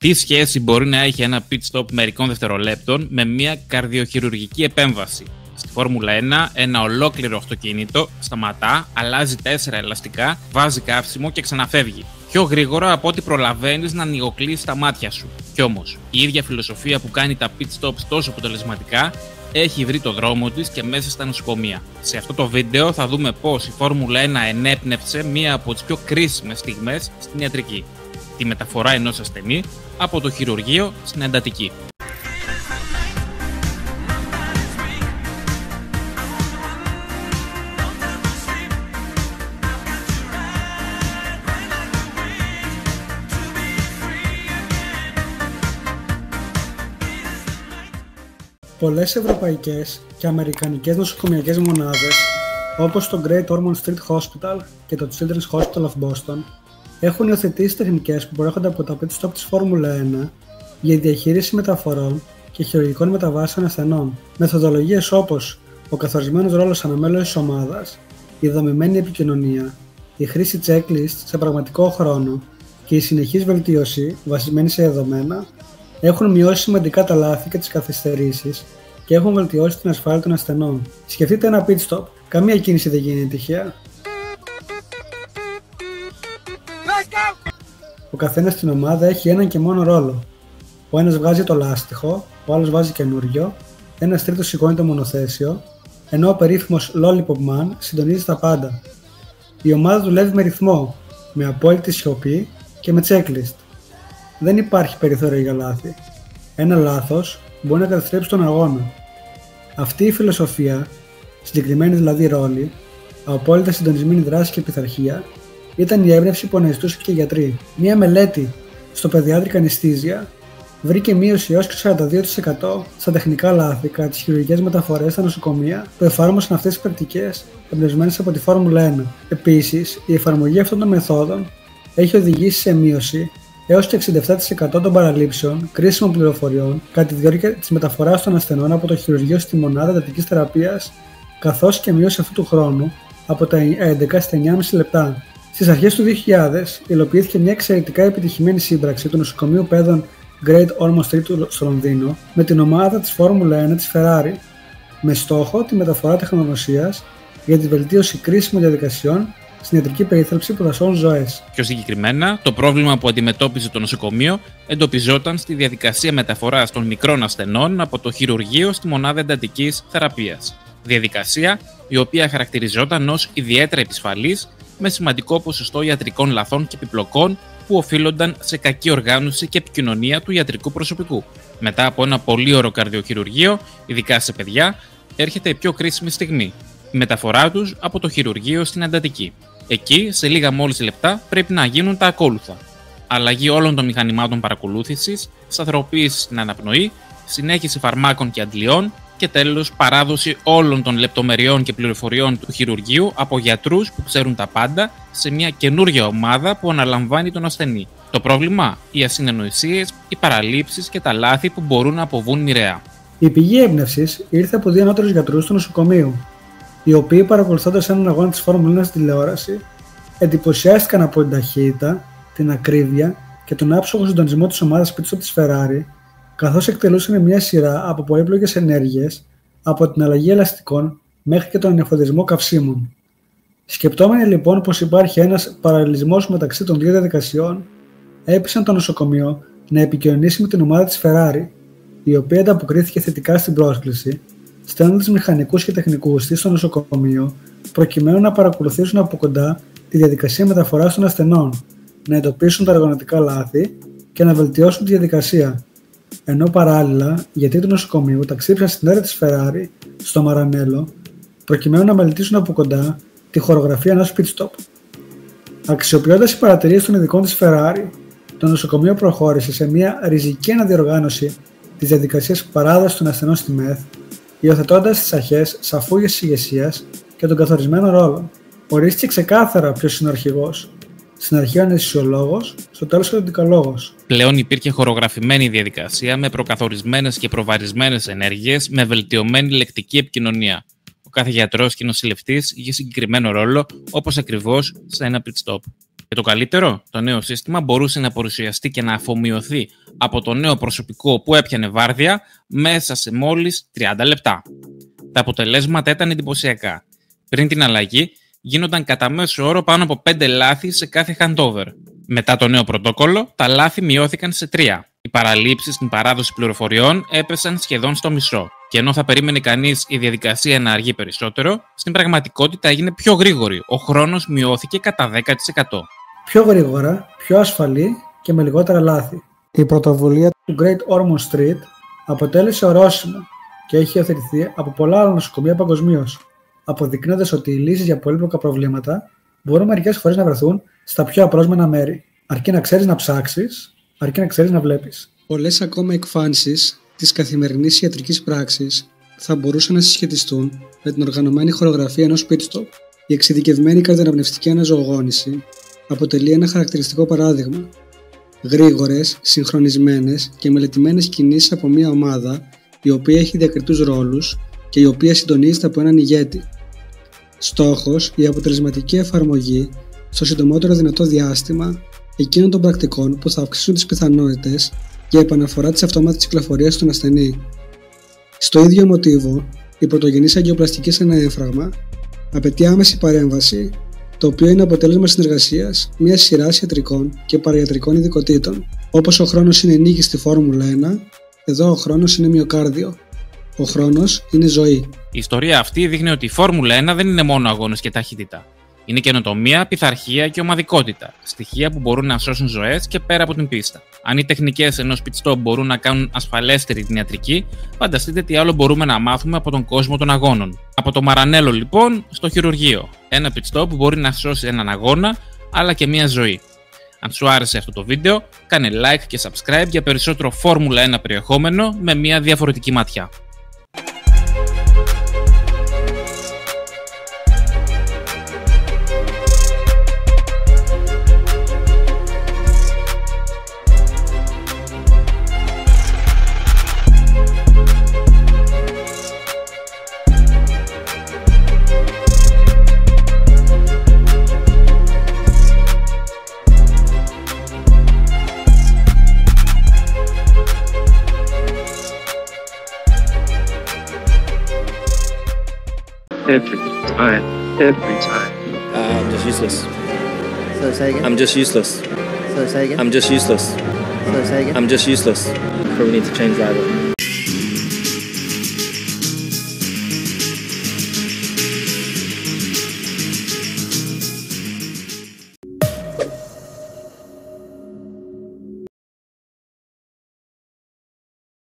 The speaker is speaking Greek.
Τι σχέση μπορεί να έχει ένα pit stop μερικών δευτερολέπτων με μια καρδιοχειρουργική επέμβαση? Στη Φόρμουλα 1, ένα ολόκληρο αυτοκίνητο σταματά, αλλάζει 4 ελαστικά, βάζει καύσιμο και ξαναφεύγει. Πιο γρήγορα από ό,τι προλαβαίνεις να ανοιγοκλείσεις τα μάτια σου. Κι όμως, η ίδια φιλοσοφία που κάνει τα pit stops τόσο αποτελεσματικά έχει βρει το δρόμο της και μέσα στα νοσοκομεία. Σε αυτό το βίντεο θα δούμε πώς η Φόρμουλα 1 ενέπνευσε μία από τις πιο κρίσιμες στιγμές στην ιατρική. Τη μεταφορά ενός ασθενή από το χειρουργείο στην εντατική. Πολλές ευρωπαϊκές και αμερικανικές νοσοκομιακές μονάδες, όπως το Great Ormond Street Hospital και το Children's Hospital of Boston, έχουν υιοθετήσει τεχνικές που προέρχονται από τα pit stop της Φόρμουλα 1 για διαχείριση μεταφορών και χειρουργικών μεταβάσεων ασθενών. Μεθοδολογίες όπως ο καθορισμένος ρόλος αναμέλους της ομάδας, η δομημένη επικοινωνία, η χρήση checklist σε πραγματικό χρόνο και η συνεχής βελτίωση βασισμένη σε δεδομένα έχουν μειώσει σημαντικά τα λάθη και τις καθυστερήσεις και έχουν βελτιώσει την ασφάλεια των ασθενών. Σκεφτείτε ένα pit stop. Καμία κίνηση δεν γίνεται τυχαία. Ο καθένας στην ομάδα έχει έναν και μόνο ρόλο. Ο ένας βγάζει το λάστιχο, ο άλλος βάζει καινούριο, ένας τρίτος σηκώνει το μονοθέσιο, ενώ ο περίφημος Lollipop Man συντονίζει τα πάντα. Η ομάδα δουλεύει με ρυθμό, με απόλυτη σιωπή και με checklist. Δεν υπάρχει περιθώριο για λάθη. Ένα λάθος μπορεί να καταστρέψει τον αγώνα. Αυτή η φιλοσοφία, συγκεκριμένη δηλαδή ρόλη, απόλυτα συντονισμένη δράση και πειθαρχία, ήταν η έμπνευση που αναζητούσαν και οι γιατροί. Μία μελέτη στο Pediatric Anesthesia βρήκε μείωση έως και 42% στα τεχνικά λάθη κατά τις χειρουργικές μεταφορές στα νοσοκομεία που εφάρμοσαν αυτές τις πρακτικές εμπνευσμένες από τη Φόρμουλα 1. Επίσης, η εφαρμογή αυτών των μεθόδων έχει οδηγήσει σε μείωση έως και 67% των παραλήψεων κρίσιμων πληροφοριών κατά τη διάρκεια της μεταφοράς των ασθενών από το χειρουργείο στη μονάδα εντατικής θεραπείας, καθώς και μείωση αυτού του χρόνου από τα 11 στα 9,5 λεπτά. Στις αρχές του 2000 υλοποιήθηκε μια εξαιρετικά επιτυχημένη σύμπραξη του νοσοκομείου παιδών Great Ormond Street στο Λονδίνο με την ομάδα της Φόρμουλα 1 της Ferrari, με στόχο τη μεταφορά τεχνογνωσίας για τη βελτίωση κρίσιμων διαδικασιών στην ιατρική περίθαλψη που θα σώζουν ζωές. Πιο συγκεκριμένα, το πρόβλημα που αντιμετώπιζε το νοσοκομείο εντοπιζόταν στη διαδικασία μεταφοράς των μικρών ασθενών από το χειρουργείο στη μονάδα εντατικής θεραπείας. Διαδικασία η οποία χαρακτηριζόταν ως ιδιαίτερα επισφαλής, με σημαντικό ποσοστό ιατρικών λαθών και επιπλοκών που οφείλονταν σε κακή οργάνωση και επικοινωνία του ιατρικού προσωπικού. Μετά από ένα πολύωρο καρδιοχειρουργείο, ειδικά σε παιδιά, έρχεται η πιο κρίσιμη στιγμή: η μεταφορά τους από το χειρουργείο στην εντατική. Εκεί, σε λίγα μόλις λεπτά, πρέπει να γίνουν τα ακόλουθα: αλλαγή όλων των μηχανημάτων παρακολούθησης, σταθεροποίηση στην αναπνοή, συνέχιση φαρμάκων και αντλιών και τέλος παράδοση όλων των λεπτομεριών και πληροφοριών του χειρουργείου από γιατρούς που ξέρουν τα πάντα σε μια καινούργια ομάδα που αναλαμβάνει τον ασθενή. Το πρόβλημα: οι ασυνεννοησίες, οι παραλήψεις και τα λάθη που μπορούν να αποβούν μοιραία. Η πηγή έμπνευσης ήρθε από δύο ανώτερους γιατρούς του νοσοκομείου, οι οποίοι, παρακολουθώντας έναν αγώνα της Φόρμουλα 1 στη τηλεόραση, εντυπωσιάστηκαν από την ταχύτητα, την ακρίβεια και τον άψογο συντονισμό της ομάδας pit stop της Ferrari, καθώς εκτελούσαν μια σειρά από πολύπλοκες ενέργειες, από την αλλαγή ελαστικών μέχρι και τον ανεφοδιασμό καυσίμων. Σκεπτόμενοι λοιπόν πως υπάρχει ένας παραλληλισμός μεταξύ των δύο διαδικασιών, έπεισαν το νοσοκομείο να επικοινωνήσει με την ομάδα της Ferrari, η οποία ανταποκρίθηκε θετικά στην πρόσκληση, στέλνοντας μηχανικούς και τεχνικούς της στο νοσοκομείο, προκειμένου να παρακολουθήσουν από κοντά τη διαδικασία μεταφοράς των ασθενών, να εντοπίσουν τα οργανωτικά λάθη και να βελτιώσουν τη διαδικασία. Ενώ παράλληλα, γιατροί του νοσοκομείου ταξίδεψαν στην έδρα της Ferrari στο Μαρανέλο, προκειμένου να μελετήσουν από κοντά τη χορογραφία ενός pit stop. Αξιοποιώντας οι παρατηρήσεις των ειδικών της Ferrari, το νοσοκομείο προχώρησε σε μια ριζική αναδιοργάνωση της διαδικασίας παράδοσης των ασθενών στη ΜΕΘ, υιοθετώντας τις αρχές σαφούγειας της ηγεσίας και των καθορισμένων ρόλων. Ορίστηκε ξεκάθαρα ποιος είναι ο αρχηγός. Στην αρχή ο αναισθησιολόγος, στο τέλος ο οδοντικολόγος. Πλέον υπήρχε χορογραφημένη διαδικασία με προκαθορισμένες και προβαρισμένες ενέργειες με βελτιωμένη λεκτική επικοινωνία. Ο κάθε γιατρός και νοσηλευτής είχε συγκεκριμένο ρόλο, όπως ακριβώς σε ένα pit stop. Και το καλύτερο, το νέο σύστημα μπορούσε να παρουσιαστεί και να αφομοιωθεί από το νέο προσωπικό που έπιανε βάρδια μέσα σε μόλις 30 λεπτά. Τα αποτελέσματα ήταν εντυπωσιακά. Πριν την αλλαγή, γίνονταν κατά μέσο όρο πάνω από 5 λάθη σε κάθε handover. Μετά το νέο πρωτόκολλο, τα λάθη μειώθηκαν σε 3. Οι παραλήψεις στην παράδοση πληροφοριών έπεσαν σχεδόν στο μισό. Και ενώ θα περίμενε κανείς η διαδικασία να αργεί περισσότερο, στην πραγματικότητα έγινε πιο γρήγορη. Ο χρόνος μειώθηκε κατά 10%. Πιο γρήγορα, πιο ασφαλή και με λιγότερα λάθη. Η πρωτοβουλία του Great Ormond Street αποτέλεσε ορόσημο και έχει υιοθετηθεί από πολλά άλλα νοσοκομεία παγκοσμίως, αποδεικνύοντας ότι οι λύσεις για πολύπλοκα προβλήματα μπορούν μερικές φορές να βρεθούν στα πιο απρόσμενα μέρη. Αρκεί να ξέρεις να ψάξεις, αρκεί να ξέρεις να βλέπεις. Πολλές ακόμα εκφάνσεις της καθημερινής ιατρικής πράξης θα μπορούσαν να συσχετιστούν με την οργανωμένη χορογραφία ενός pit stop. Η εξειδικευμένη καρδιοαναπνευστική αναζωογόνηση αποτελεί ένα χαρακτηριστικό παράδειγμα. Γρήγορες, συγχρονισμένες και μελετημένες κινήσεις από μια ομάδα η οποία έχει διακριτούς ρόλους και η οποία συντονίζεται από έναν ηγέτη. Στόχος, η αποτελεσματική εφαρμογή στο συντομότερο δυνατό διάστημα εκείνων των πρακτικών που θα αυξήσουν τις πιθανότητες για επαναφορά της αυτόματης κυκλοφορίας στον ασθενή. Στο ίδιο μοτίβο, η πρωτογενής αγκιοπλαστική σε ένα έμφραγμα απαιτεί άμεση παρέμβαση, το οποίο είναι αποτέλεσμα συνεργασίας μιας σειράς ιατρικών και παραϊατρικών ειδικοτήτων. Όπως ο χρόνος είναι νίκη στη Φόρμουλα 1, εδώ ο χρόνος είναι μυοκάρδιο. Ο χρόνος είναι ζωή. Η ιστορία αυτή δείχνει ότι η Φόρμουλα 1 δεν είναι μόνο αγώνες και ταχύτητα. Είναι καινοτομία, πειθαρχία και ομαδικότητα. Στοιχεία που μπορούν να σώσουν ζωές και πέρα από την πίστα. Αν οι τεχνικές ενός pit stop μπορούν να κάνουν ασφαλέστερη την ιατρική, φανταστείτε τι άλλο μπορούμε να μάθουμε από τον κόσμο των αγώνων. Από το Μαρανέλο λοιπόν στο χειρουργείο. Ένα pit stop που μπορεί να σώσει έναν αγώνα αλλά και μια ζωή. Αν σου άρεσε αυτό το βίντεο, κάνε like και subscribe για περισσότερο Φόρμουλα 1 περιεχόμενο με μια διαφορετική ματιά. Every time. I'm just useless. So say again. I'm just useless. So say again. I'm just useless. So say again. I'm just useless. We need to change driver.